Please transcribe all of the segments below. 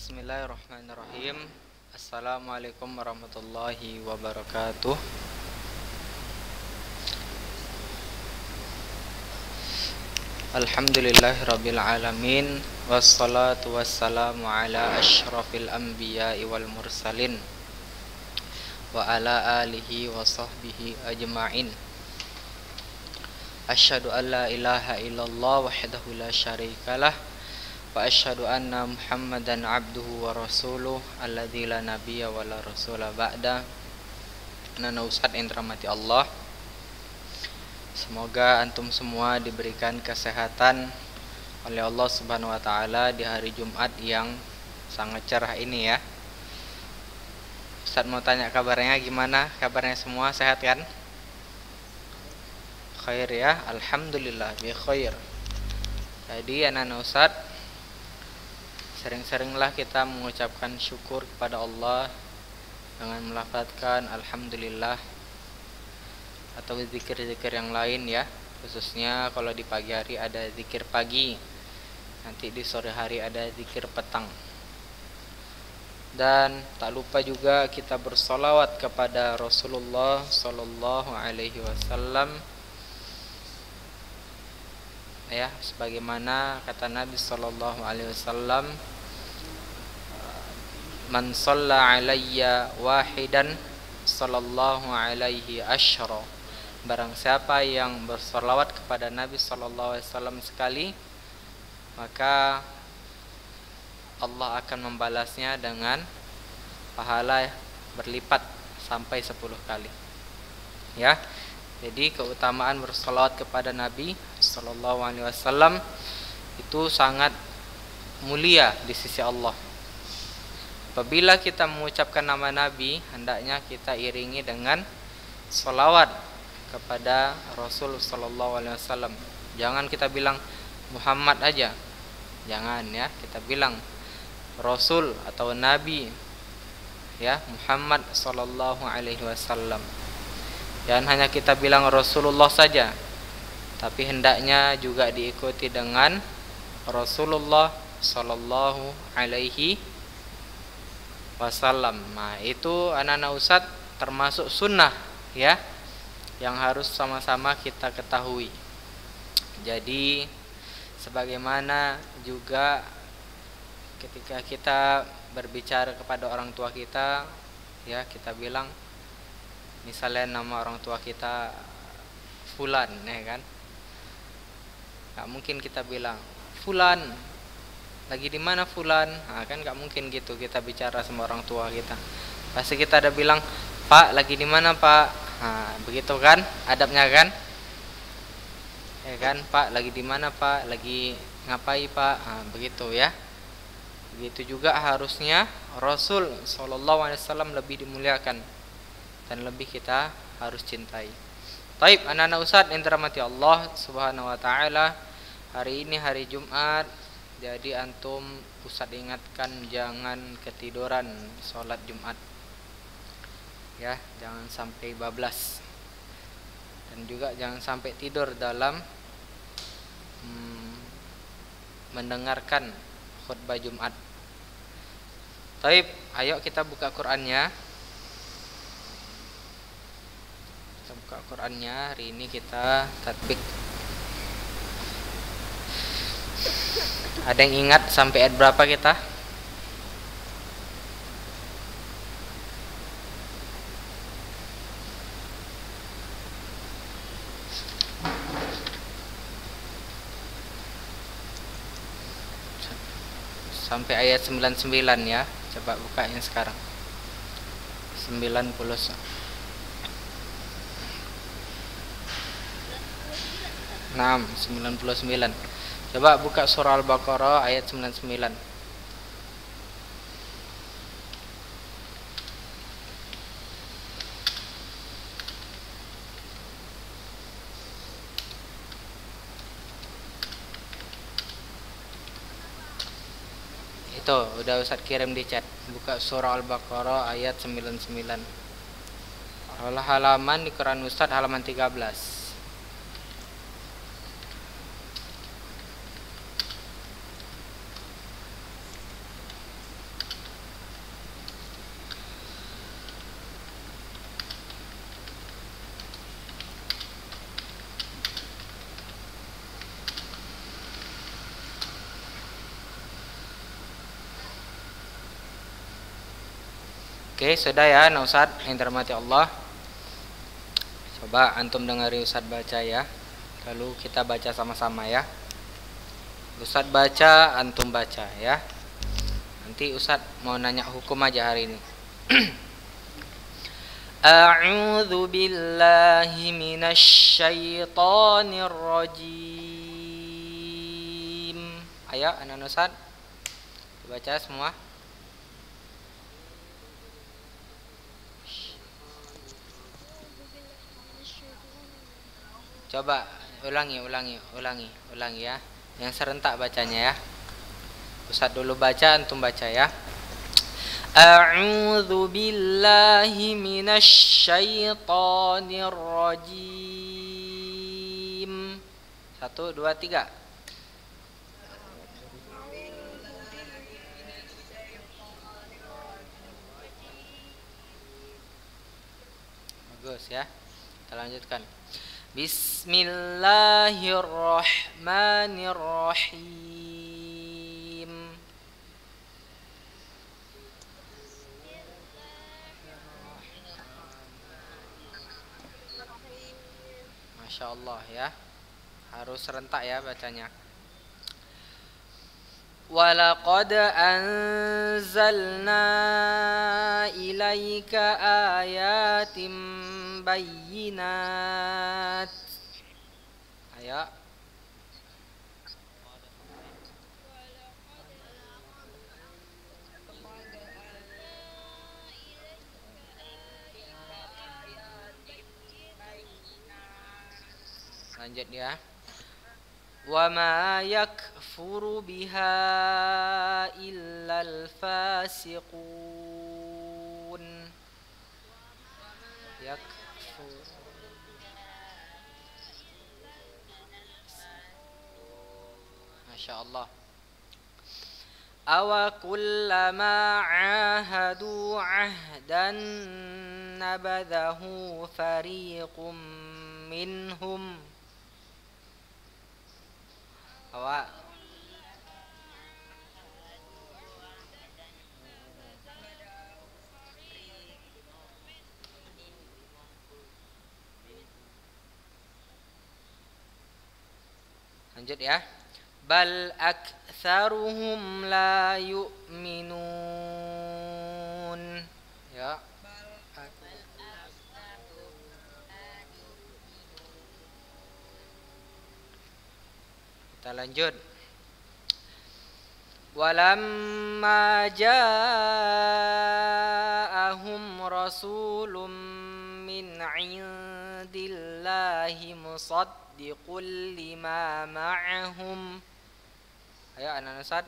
Bismillahirrahmanirrahim. Assalamualaikum warahmatullahi wabarakatuh. Alhamdulillahirabbil alamin, wassalatu wassalamu ala asyrafil anbiya'i wal mursalin wa ala alihi wa sahbihi ajma'in. Asyhadu an la ilaha illallah wahdahu la syarikalah wa asyhadu anna Muhammadan abduhu wa rasuluh alladzi la nabiyya wa la rasula ba'da. Nana Ustaz yang dirahmati Allah, semoga antum semua diberikan kesehatan oleh Allah Subhanahu wa taala di hari Jumat yang sangat cerah ini ya. Ustaz mau tanya kabarnya gimana? Kabarnya semua sehat kan? Khair ya, alhamdulillah bi khair. Jadi anak-anak Ustaz, sering-seringlah kita mengucapkan syukur kepada Allah dengan melafazkan alhamdulillah atau zikir-zikir yang lain ya. Khususnya kalau di pagi hari ada zikir pagi, nanti di sore hari ada zikir petang. Dan tak lupa juga kita bersolawat kepada Rasulullah sallallahu alaihi wasallam ya, sebagaimana kata Nabi sallallahu alaihi wasallam, man shalla alayya wahidan sallallahu alaihi asyra. Barang siapa yang bersolawat kepada Nabi sallallahu alaihi wasallam sekali, maka Allah akan membalasnya dengan pahala berlipat sampai 10 kali. Ya. Jadi keutamaan bersolawat kepada Nabi sallallahu alaihi wasallam itu sangat mulia di sisi Allah. Apabila kita mengucapkan nama Nabi, hendaknya kita iringi dengan solawat kepada Rasul sallallahu alaihi wasallam. Jangan kita bilang Muhammad aja. Jangan ya, kita bilang Rasul atau Nabi ya, Muhammad sallallahu alaihi wasallam. Jangan hanya kita bilang Rasulullah saja, tapi hendaknya juga diikuti dengan Rasulullah sallallahu alaihi wasallam. Nah, itu anak-anak Ustaz termasuk sunnah ya, yang harus sama-sama kita ketahui. Jadi sebagaimana juga ketika kita berbicara kepada orang tua kita ya, kita bilang misalnya nama orang tua kita Fulan ya kan, gak mungkin kita bilang Fulan lagi di mana Fulan, nah, kan gak mungkin gitu kita bicara sama orang tua kita. Pasti kita ada bilang Pak lagi di mana Pak, nah, begitu kan adabnya kan, ya kan, Pak lagi di mana Pak, lagi ngapain Pak, nah, begitu ya. Begitu juga harusnya Rasul sallallahu alaihi wasallam lebih dimuliakan dan lebih kita harus cintai. Taib anak-anak Ustaz yang dirahmati Allah Subhanahu wa taala, hari ini hari Jumat, jadi antum Ustaz ingatkan jangan ketiduran sholat Jumat. Ya, jangan sampai bablas. Dan juga jangan sampai tidur dalam mendengarkan khutbah Jumat. Taib, ayo kita buka Qur'annya. Buka Qur'annya, hari ini kita tatbik. Ada yang ingat sampai ayat berapa kita? Sampai ayat 99 ya. Coba bukain sekarang. 90. 99. Coba buka surah Al-Baqarah ayat 99. Itu udah Ustaz kirim di chat. Buka surah Al-Baqarah ayat 99. Halaman di Quran Ustaz halaman 13. Oke, sudah ya, nah Ustaz yang dirahmati Allah. Coba antum dengari Ustaz baca ya. Lalu kita baca sama-sama ya. Ustaz baca, antum baca ya. Nanti Ustaz mau nanya hukum aja hari ini. A'udzu billahi minasy syaithanir rajim. Ayo anak Ustaz baca semua. Coba ulangi ya. Yang serentak bacanya ya. Ustaz dulu baca, antum baca ya. A'udzu billahi minasy syaithanir rajim. 1 2 3. Bagus ya. Kita lanjutkan. Bismillahirrahmanirrahim. Masya Allah ya. Harus serentak ya bacanya. Walaqad anzalna ilaika ayatim bayyinat. Ayo. Lanjut ya. Wa ma yakfuru biha illal fasiqun. Yakfur. Masya Allah. Awa kullama ahadu ahdan nabadahu fariqum minhum. Awa lanjut ya. Bal aktsaruhum la yu'minun. Ya. Kita lanjut. Walamma ja'ahum rasulun min 'indillahi musaddiqul lima ma'ahum. Ayo anak Ustaz.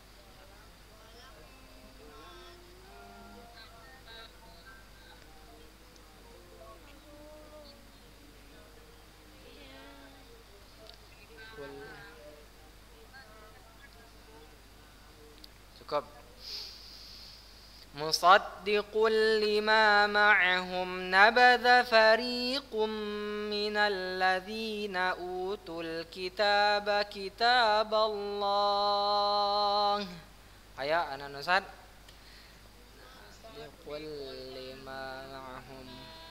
Cukup. Musaddiqul lima ma'ahum nabadha fariqum minal ladzina utul kitaba kitaballah. Ayo anak Ustaz. Musaddiqul lima ma'ahum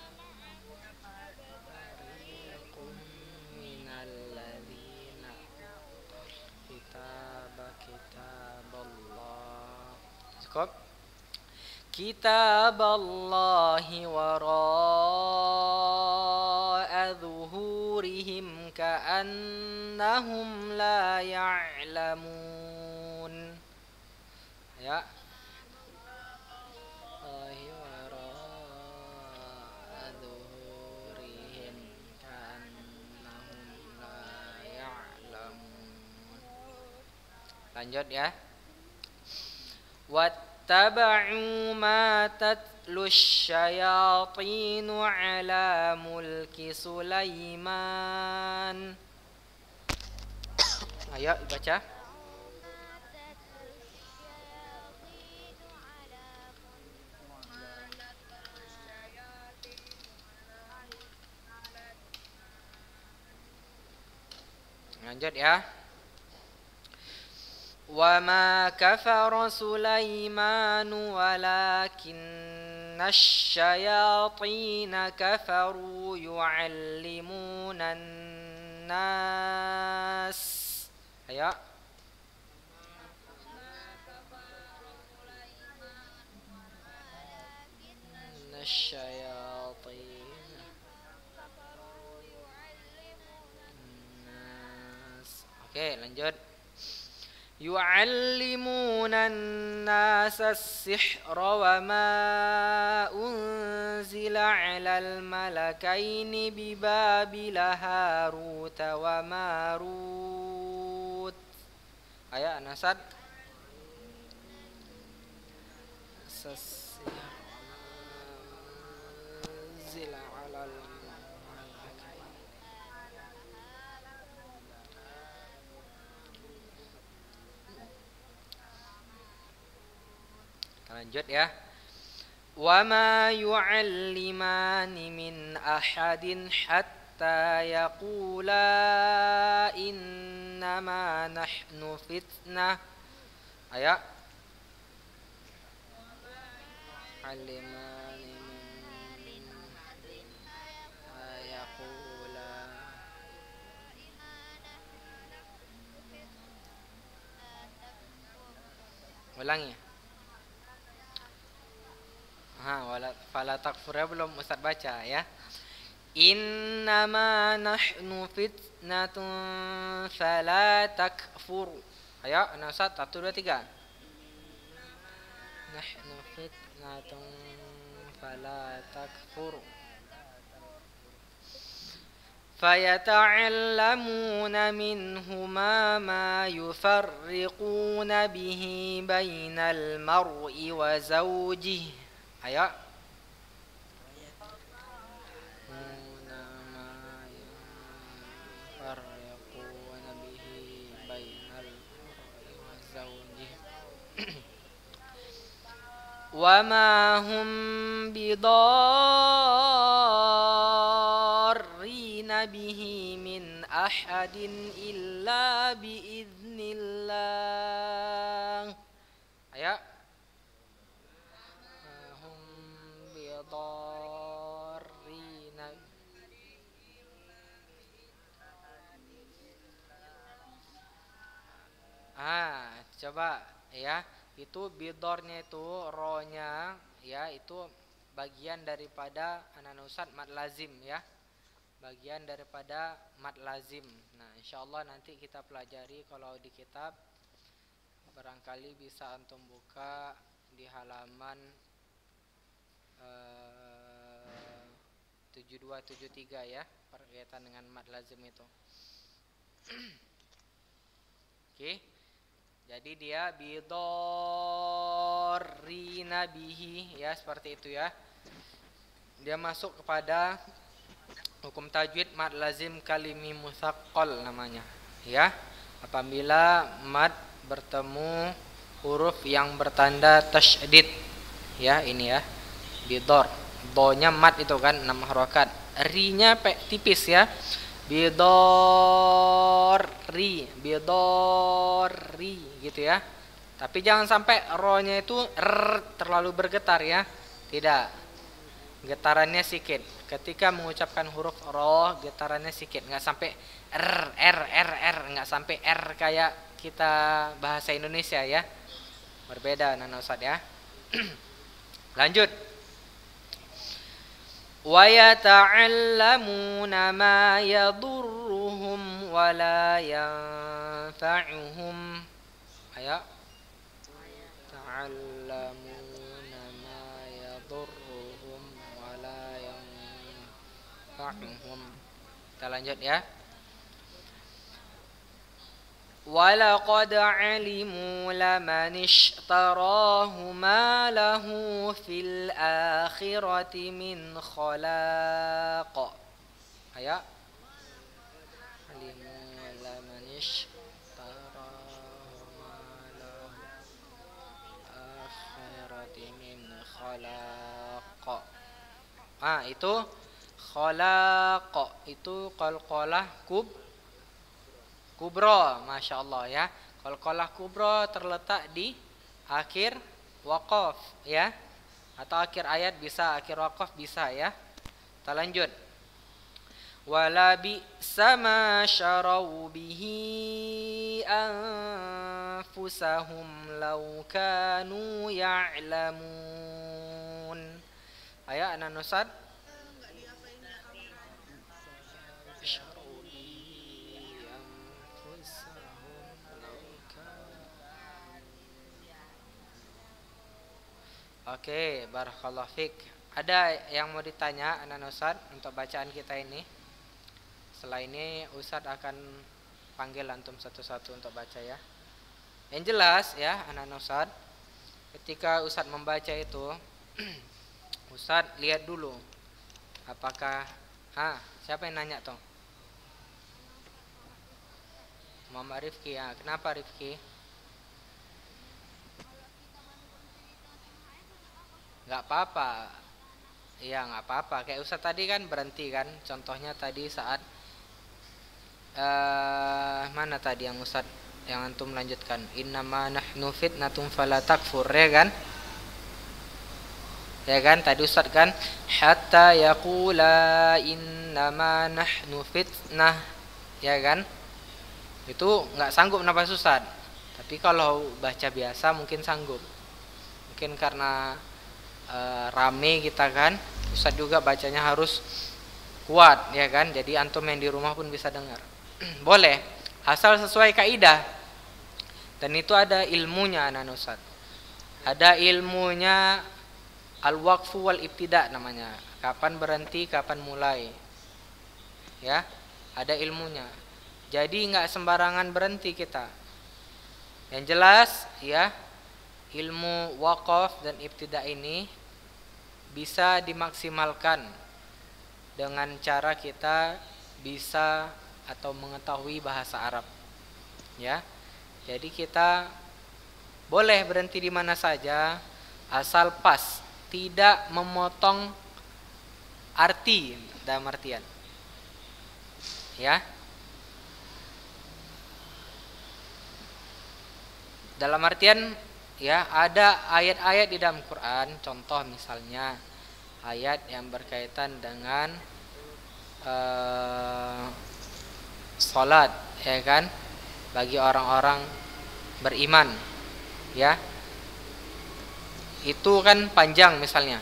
fariqum minal ladzina kitaba kitaballah. Cukup. Kitaballahi wara'a zuhurihim ka'annahum la ya'lamun. Ya. Wara'a zuhurihim ka'annahum la ya'lamun. Lanjut ya. Wattaba'u ma tatlu syayatinu ala mulki Sulaiman. Ayo baca. Lanjut ya. Wa ma kafara Sulaiman walakinna الشياطين كفروا يعلمون الناس. Ayo. الشياطين الناس. Oke, lanjut. يعلمون الناس السحر وما أنزل على الملكين ببابل هاروت وماروت. Ayo Nasad. السحر أنزل على الملكين. Lanjut ya. Wa ma yu'allimani min ahadin hatta yaqula innama nahnu fitnah. Ayo. Alimani min yaqula. Ulangi. Fala takfurnya belum Ustaz baca ya. Innama nahnu fitnatun fala takfur. Ayo, Ustaz 1 2 3. Nahnu fitnatun fala takfur. فيتعلمون منهما ما يفرقون به بين المرء وزوجه. Ayo. وما هم بضارين به من أحد إلا بإذن الله. Ayo. Coba ya, itu bidornya itu rohnya ya, itu bagian daripada anak Ustaz mad lazim ya, bagian daripada mad lazim. Nah insyaallah nanti kita pelajari kalau di kitab, barangkali bisa antum buka di halaman 7273 ya, berkaitan dengan mad lazim itu. Oke. Jadi dia bidorrina bihi ya, seperti itu ya. Dia masuk kepada hukum tajwid mad lazim kalimi musaqqal namanya ya. Apabila mad bertemu huruf yang bertanda tasydid ya, ini ya. Bidor, do-nya mad itu kan 6 harokat. Ri-nya tipis ya. Bidorri gitu ya. Tapi jangan sampai ro-nya itu terlalu bergetar ya. Tidak. Getarannya sedikit. Ketika mengucapkan huruf ro, getarannya sedikit, enggak sampai r, enggak sampai r kayak kita bahasa Indonesia ya. Berbeda Nana Ustaz ya. Lanjut. وَيَتَعَلَّمُونَ مَا يَضُرُّهُمْ وَلَا يَنفَعُهُمْ. Ayo. يَتَعَلَّمُونَ مَا يَضُرُّهُمْ وَلَا يَنفَعُهُمْ. Kita lanjut ya. وَلَقَدْ عَلِمُوا لَمَنِ اشْتَرَاهُ مَا لَهُ فِي الْآخِرَةِ مِنْ خَلَاقٍ. Ayo. عَلِمُوا لَمَنِ اشْتَرَاهُ مَا لَهُ فِي الْآخِرَةِ مِنْ خَلَاقٍ. Itu khalaq, itu qalqalah kubro, masya Allah ya. Qalqalah kubro terletak di akhir waqaf ya, atau akhir ayat bisa, akhir waqaf bisa ya. Kita lanjut. Wala bi'sa ma syarau bihi anfusahum law kanu ya'lamun. Ayo anak Nusad. Oke, barakallahu fik. Ada yang mau ditanya anak Ustaz untuk bacaan kita ini? Setelah ini Ustaz akan panggil antum satu-satu untuk baca ya. Yang jelas ya anak Ustaz, ketika Ustaz membaca itu Ustaz lihat dulu apakah siapa yang nanya toh? Muhammad Rifki ya. Kenapa Rifki? Nggak apa-apa. Iya nggak apa-apa. Kayak Ustaz tadi kan berhenti kan. Contohnya tadi saat mana tadi yang Ustaz yang antum lanjutkan. Innama nahnu fitnatum fala takfur ya kan? Ya kan tadi Ustaz kan hatta yaqula innama nahnu fitnah ya kan? Itu nggak sanggup nafas Ustaz. Tapi kalau baca biasa mungkin sanggup. Mungkin karena rame kita kan, Ustaz juga bacanya harus kuat ya kan, jadi antum yang di rumah pun bisa dengar. Boleh, asal sesuai kaidah. Dan itu ada ilmunya anak Ustaz. Ada ilmunya al-waqfu wal ibtida namanya. Kapan berhenti, kapan mulai. Ya, ada ilmunya. Jadi nggak sembarangan berhenti kita. Yang jelas ya, ilmu waqaf dan ibtida ini bisa dimaksimalkan dengan cara kita bisa atau mengetahui bahasa Arab. Ya. Jadi kita boleh berhenti di mana saja asal pas, tidak memotong arti dalam artian. Ya. Dalam artian ya, ada ayat-ayat di dalam Quran, contoh misalnya ayat yang berkaitan dengan salat ya kan, bagi orang-orang beriman ya. Itu kan panjang misalnya.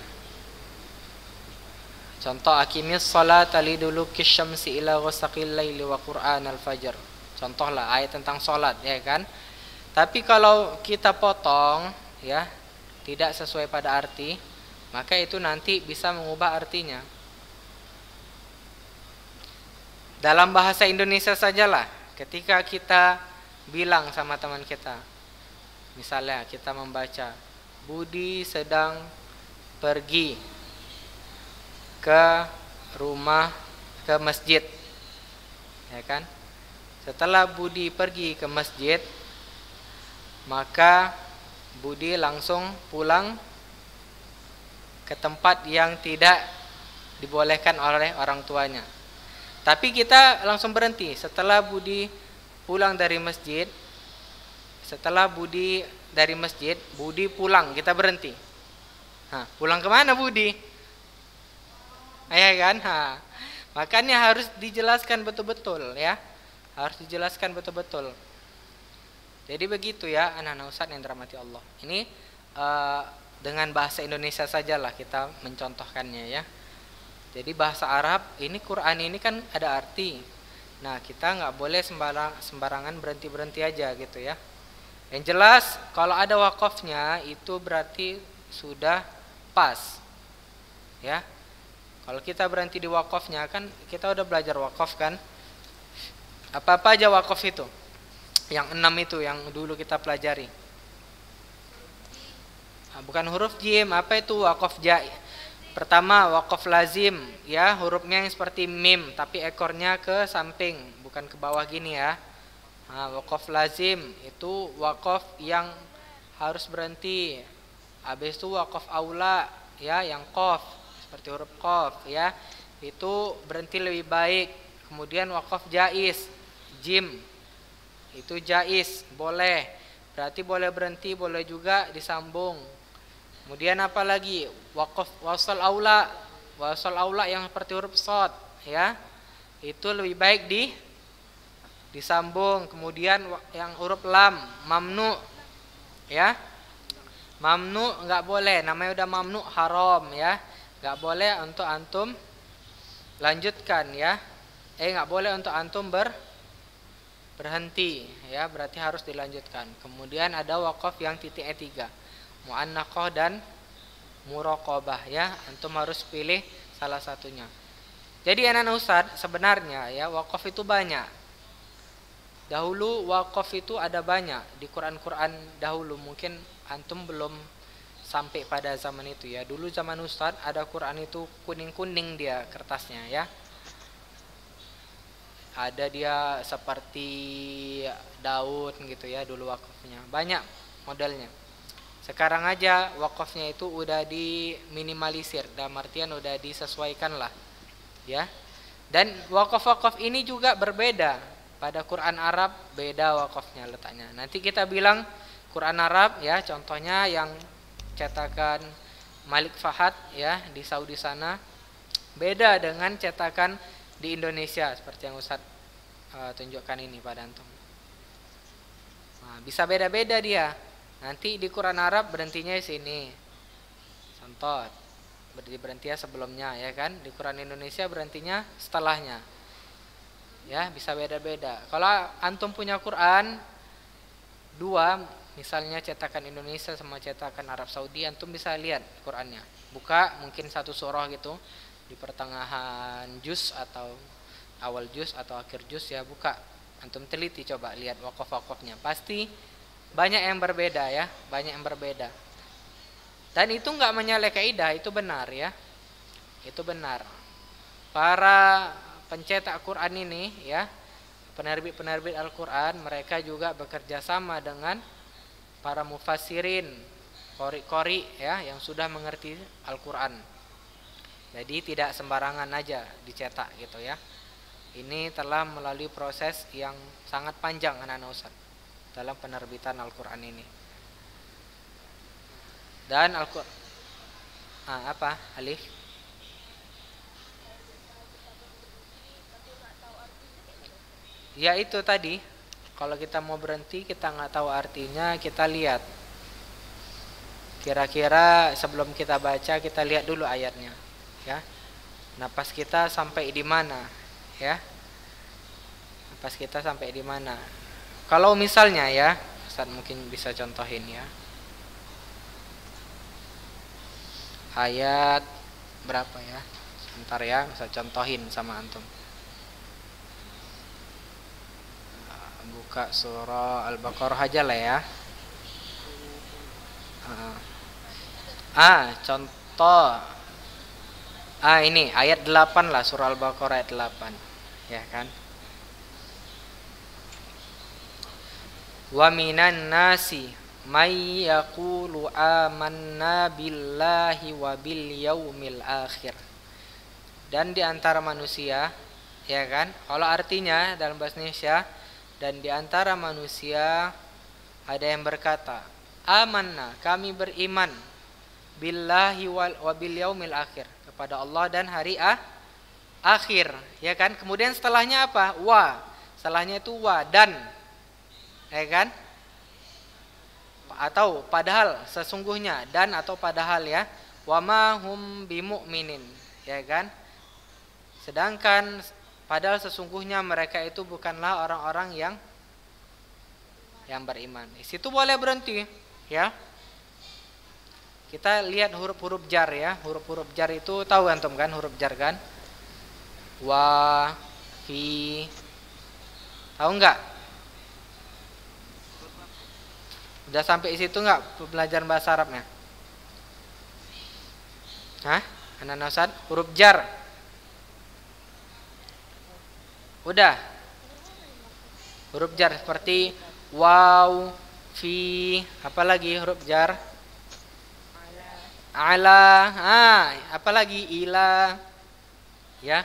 Contoh aqimis salata liduluki syamsi ila ghasaqil laili wa qur'anal fajr. Contohlah ayat tentang salat ya kan. Tapi kalau kita potong ya, tidak sesuai pada arti, maka itu nanti bisa mengubah artinya. Dalam bahasa Indonesia sajalah, ketika kita bilang sama teman kita, misalnya kita membaca Budi sedang pergi ke masjid ya kan. Setelah Budi pergi ke masjid, maka Budi langsung pulang ke tempat yang tidak dibolehkan oleh orang tuanya. Tapi kita langsung berhenti setelah Budi pulang dari masjid. Setelah Budi dari masjid, Budi pulang, kita berhenti. Pulang kemana Budi? Ya kan? Makanya harus dijelaskan betul-betul ya. Harus dijelaskan betul-betul. Jadi begitu ya anak-anak Ustaz yang dirahmati Allah. Ini dengan bahasa Indonesia sajalah kita mencontohkannya ya. Jadi bahasa Arab ini, Quran ini kan ada arti. Nah kita nggak boleh sembarangan berhenti aja gitu ya. Yang jelas kalau ada wakafnya itu berarti sudah pas ya. Kalau kita berhenti di wakafnya kan kita udah belajar wakaf kan. Apa-apa aja wakaf itu. Yang 6 itu yang dulu kita pelajari. Bukan huruf jim, apa itu wakaf jai? Pertama wakaf lazim ya, hurufnya yang seperti mim tapi ekornya ke samping, bukan ke bawah gini ya. Wakaf lazim itu wakaf yang harus berhenti. Habis itu wakaf aula ya, yang qaf seperti huruf qaf ya, itu berhenti lebih baik. Kemudian wakaf jaiz, jim itu jaiz, boleh. Berarti boleh berhenti, boleh juga disambung. Kemudian apa lagi? Waqaf wasal aula. Wasal aula yang seperti huruf shad, ya. Itu lebih baik disambung. Kemudian yang huruf lam, mamnu, ya. Mamnu enggak boleh, namanya udah mamnu haram, ya. Enggak boleh untuk antum lanjutkan, ya. Enggak boleh untuk antum berhenti, ya, berarti harus dilanjutkan. Kemudian ada waqaf yang titiknya 3, mu'annaqah dan muraqabah, ya. Antum harus pilih salah satunya. Jadi anak Ustadz, sebenarnya ya waqaf itu banyak. Dahulu waqaf itu ada banyak di Quran dahulu, mungkin antum belum sampai pada zaman itu, ya. Dulu zaman Ustadz ada Quran itu kuning-kuning dia kertasnya, ya. Ada dia seperti daun gitu, ya, dulu wakafnya. Banyak modelnya. Sekarang aja wakafnya itu udah diminimalisir, dalam artian udah disesuaikan lah, ya. Dan wakaf-wakaf ini juga berbeda. Pada Quran Arab beda wakafnya letaknya. Nanti kita bilang Quran Arab, ya, contohnya yang cetakan Malik Fahad, ya, di Saudi sana, beda dengan cetakan di Indonesia seperti yang Ustaz tunjukkan ini pada antum. Nah, bisa beda-beda dia. Nanti di Quran Arab berhentinya di sini. Contoh, berhentinya sebelumnya, ya kan? Di Quran Indonesia berhentinya setelahnya. Ya, bisa beda-beda. Kalau antum punya Quran dua, misalnya cetakan Indonesia sama cetakan Arab Saudi, antum bisa lihat Qurannya. Buka mungkin satu surah gitu, di pertengahan juz atau awal juz atau akhir juz, ya, buka, antum teliti, coba lihat wakaf-wakafnya, pasti banyak yang berbeda, ya, banyak yang berbeda. Dan itu enggak menyalahi kaidah, itu benar, ya, itu benar. Para pencetak Quran ini, ya, penerbit-penerbit Al-Quran, mereka juga bekerja sama dengan para mufassirin, qori-qori, ya, yang sudah mengerti Al-Quran. Jadi tidak sembarangan aja dicetak gitu, ya. Ini telah melalui proses yang sangat panjang anak-anak Ustaz dalam penerbitan Al-Quran ini. Dan Al-Quran apa? Alif? Ya itu tadi, kalau kita mau berhenti kita nggak tahu artinya, kita lihat. Kira-kira sebelum kita baca kita lihat dulu ayatnya, ya. Napas kita sampai di mana, ya? Napas kita sampai di mana? Kalau misalnya, ya, Ustaz mungkin bisa contohin, ya. Ayat berapa, ya? Sebentar, ya, saya contohin sama antum. Buka surah Al-Baqarah aja lah, ya. Contoh. Ini ayat 8 lah, surah Al-Baqarah ayat 8. Ya kan? Wa minan nasi may yaqulu amanna billahi wa bil yaumil akhir. Dan di antara manusia, ya kan? Kalau artinya dalam bahasa Indonesia, dan di antara manusia ada yang berkata, amanna, kami beriman, billahi wa bil yaumil akhir, kepada Allah dan hari akhir, ya kan? Kemudian setelahnya apa? Wa. Setelahnya itu wa, dan, ya kan? Atau padahal, sesungguhnya, dan atau padahal, ya. Wa ma hum bimu'minin, ya kan? Sedangkan padahal sesungguhnya mereka itu bukanlah orang-orang yang beriman. Di situ boleh berhenti, ya. Kita lihat huruf-huruf jar, ya. Huruf-huruf jar itu tahu antum kan, huruf jar kan? Wa, fi. Tahu enggak? Udah sampai situ enggak pembelajaran bahasa Arabnya? Hah? Anak-anak Ustaz, huruf jar. Udah. Huruf jar seperti waw, fi, apalagi huruf jar? Ala, apalagi ila, ya.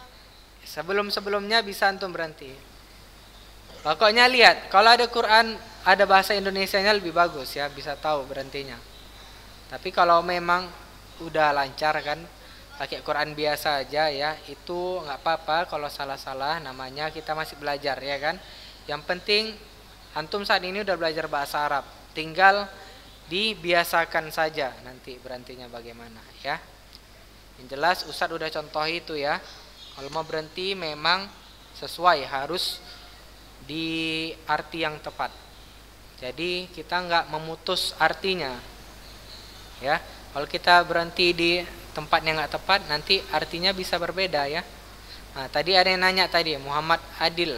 Sebelum-sebelumnya bisa antum berhenti. Pokoknya lihat, kalau ada Quran ada bahasa Indonesianya lebih bagus ya, bisa tahu berhentinya. Tapi kalau memang udah lancar kan, pakai Quran biasa aja ya, itu nggak apa-apa kalau salah-salah, namanya kita masih belajar ya kan. Yang penting antum saat ini udah belajar bahasa Arab, tinggal dibiasakan saja nanti berhentinya bagaimana ya. Yang jelas Ustadz udah contoh itu ya. Kalau mau berhenti memang sesuai, harus di arti yang tepat. Jadi kita nggak memutus artinya ya. Kalau kita berhenti di tempat yang nggak tepat, nanti artinya bisa berbeda ya. Nah, tadi ada yang nanya tadi, Muhammad Adil.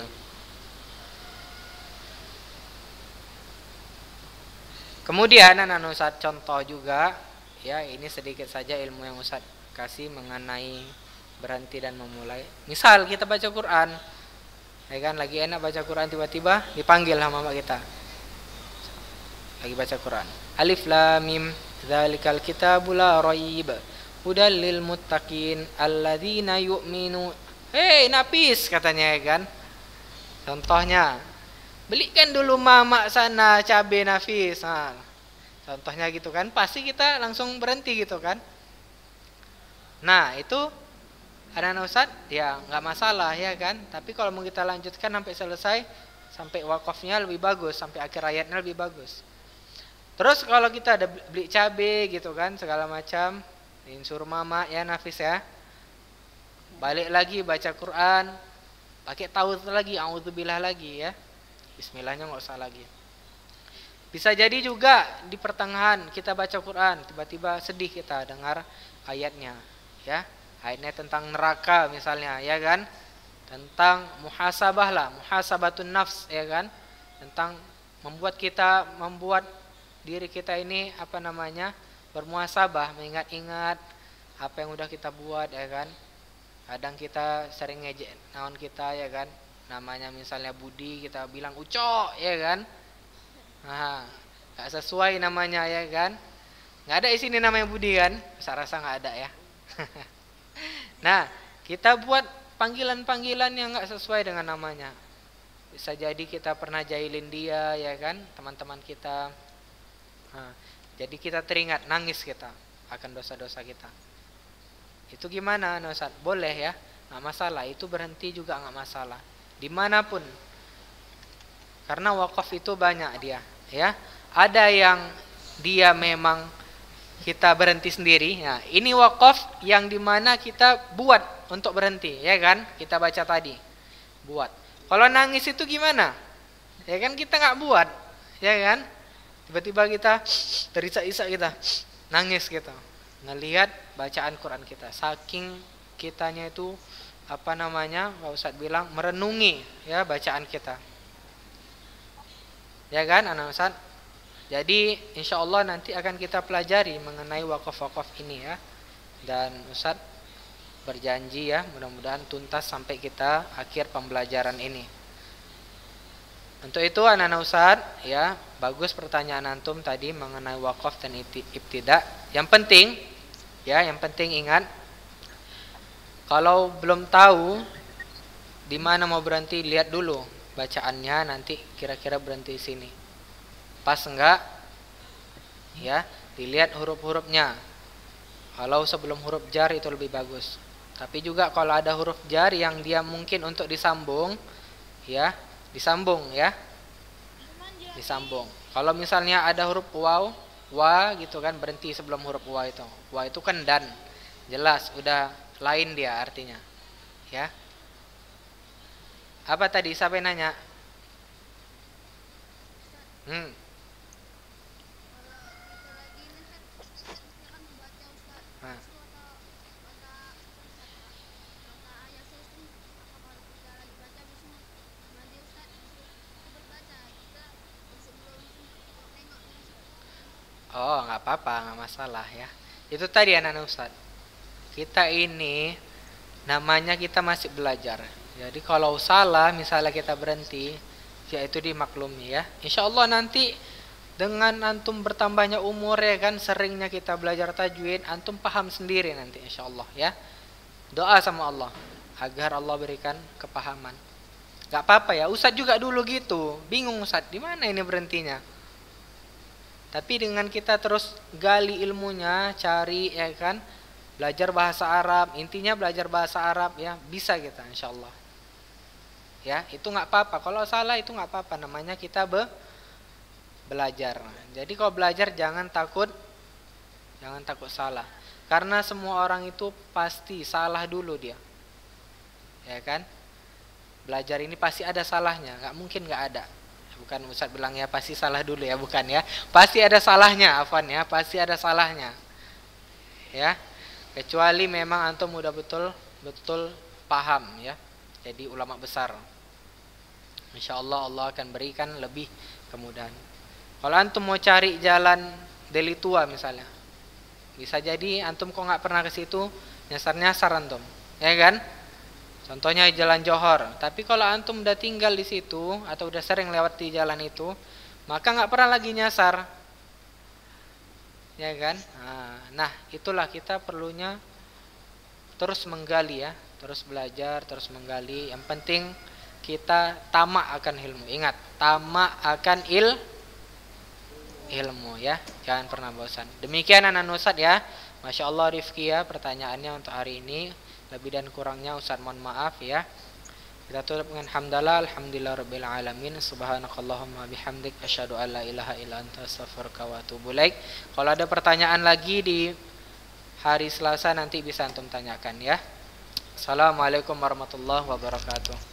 Kemudian anak Ustadz contoh juga ya, ini sedikit saja ilmu yang Ustadz kasih mengenai berhenti dan memulai. Misal kita baca Quran, ya kan, lagi enak baca Quran, tiba-tiba dipanggil sama mak kita. Lagi baca Quran. Alif Lam Mim, dzalikal kitabul la raib, hudal lil muttaqin alladzina yu'minu. Hei Nafis katanya ya kan. Contohnya, belikan dulu mamak sana cabai Nafis. Nah, contohnya gitu kan, pasti kita langsung berhenti gitu kan. Nah, itu anak-anak Ustadz ya nggak masalah ya kan. Tapi kalau mau kita lanjutkan sampai selesai, sampai wakafnya lebih bagus, sampai akhir ayatnya lebih bagus. Terus kalau kita ada beli cabai gitu kan, segala macam, suruh mama ya Nafis ya, balik lagi baca Quran, pakai taud lagi, auzubillah lagi ya, bismillahnya nggak usah lagi. Bisa jadi juga di pertengahan kita baca Quran, tiba-tiba sedih kita dengar ayatnya ya, ayatnya tentang neraka misalnya ya kan, tentang muhasabah lah, muhasabatun nafs ya kan, tentang membuat diri kita ini apa namanya, bermuhasabah, mengingat-ingat apa yang udah kita buat ya kan. Kadang kita sering ngejek naon kita ya kan, namanya misalnya Budi, kita bilang Ucok ya kan. Nah, gak sesuai namanya ya kan. Nggak ada di sini namanya Budi kan, saya rasa nggak ada ya. Nah, kita buat panggilan-panggilan yang nggak sesuai dengan namanya. Bisa jadi kita pernah jahilin dia ya kan, teman-teman kita. Nah, jadi kita teringat, nangis kita akan dosa-dosa kita. Itu gimana Ustaz? Boleh ya, nggak masalah. Itu berhenti juga nggak masalah, dimanapun. Karena wakaf itu banyak dia ya. Ada yang dia memang kita berhenti sendiri. Nah, ini wakaf yang dimana kita buat untuk berhenti ya kan. Kita baca tadi buat. Kalau nangis itu gimana? Ya kan kita nggak buat ya kan. Tiba-tiba kita terisak-isak, kita nangis gitu, ngelihat bacaan Quran kita, saking kitanya itu apa namanya, Pak Ustadz bilang merenungi ya bacaan kita ya kan anak Ustadz. Jadi insya Allah nanti akan kita pelajari mengenai wakaf-wakaf ini ya, dan Ustadz berjanji ya mudah-mudahan tuntas sampai kita akhir pembelajaran ini. Untuk itu anak-anak Ustadz ya, bagus pertanyaan antum tadi mengenai wakaf dan ibtida. Yang penting ingat, kalau belum tahu di mana mau berhenti, lihat dulu bacaannya, nanti kira-kira berhenti di sini. Pas enggak? Ya, dilihat huruf-hurufnya. Kalau sebelum huruf jar itu lebih bagus. Tapi juga kalau ada huruf jar yang dia mungkin untuk disambung, ya, disambung ya. Disambung. Kalau misalnya ada huruf waw, wa gitu kan, berhenti sebelum huruf wa itu. Wa itu kan dan. Jelas udah lain dia artinya. Ya. Apa tadi? Siapa yang nanya? Oh, nggak apa-apa, nggak masalah ya. Itu tadi anak-anak Ustadz. Kita ini namanya kita masih belajar. Jadi kalau salah, misalnya kita berhenti, ya itu dimaklumi ya. Insya Allah nanti dengan antum bertambahnya umur ya kan, seringnya kita belajar tajwid, antum paham sendiri nanti insya Allah ya. Doa sama Allah agar Allah berikan kepahaman. Gak apa-apa ya, Ustadz juga dulu gitu. Bingung Ustadz, di mana ini berhentinya? Tapi dengan kita terus gali ilmunya, cari ya kan, belajar bahasa Arab, intinya belajar bahasa Arab ya, bisa kita insyaallah. Ya, itu nggak apa-apa. Kalau salah itu nggak apa-apa, namanya kita belajar. Jadi kalau belajar jangan takut salah. Karena semua orang itu pasti salah dulu dia. Ya kan? Belajar ini pasti ada salahnya, nggak mungkin nggak ada. Bukan Ustadz bilang ya pasti salah dulu ya, bukan ya. Pasti ada salahnya, afwan ya, pasti ada salahnya. Ya. Kecuali memang antum udah betul paham ya. Jadi ulama besar. Insyaallah Allah akan berikan lebih kemudahan. Kalau antum mau cari jalan Deli Tua misalnya, bisa jadi antum kok nggak pernah ke situ, nyasar antum, ya kan? Contohnya jalan Johor. Tapi kalau antum udah tinggal di situ atau udah sering lewat di jalan itu, maka nggak pernah lagi nyasar, ya kan? Nah, itulah kita perlunya terus menggali ya, terus belajar, terus menggali. Yang penting kita tamak akan ilmu. Ingat, tamak akan ilmu ya, jangan pernah bosan. Demikian anak Ustadz ya. Masya Allah Rifki ya pertanyaannya untuk hari ini. Lebih dan kurangnya Ustadz mohon maaf ya. Kita tutup dengan hamdalah, alhamdulillah rabbil alamin, subhanakallahumma bihamdik, asyhadu an la ilaha illa anta astaghfiruka wa atubu ilaik. Kalau ada pertanyaan lagi di hari Selasa nanti bisa antum tanyakan ya. Assalamualaikum warahmatullahi wabarakatuh.